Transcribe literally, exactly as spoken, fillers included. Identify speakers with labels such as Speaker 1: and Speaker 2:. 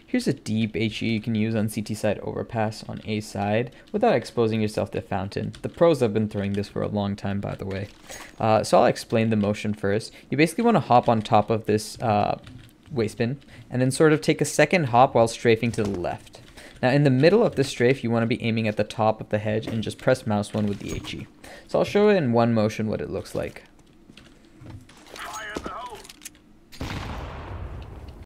Speaker 1: Here's a deep H E you can use on C T side overpass on A side without exposing yourself to fountain. The pros have been throwing this for a long time, by the way. Uh, so I'll explain the motion first. You basically want to hop on top of this uh, waistbin and then sort of take a second hop while strafing to the left. Now in the middle of the strafe, you want to be aiming at the top of the hedge and just press mouse one with the H E. So I'll show it in one motion what it looks like.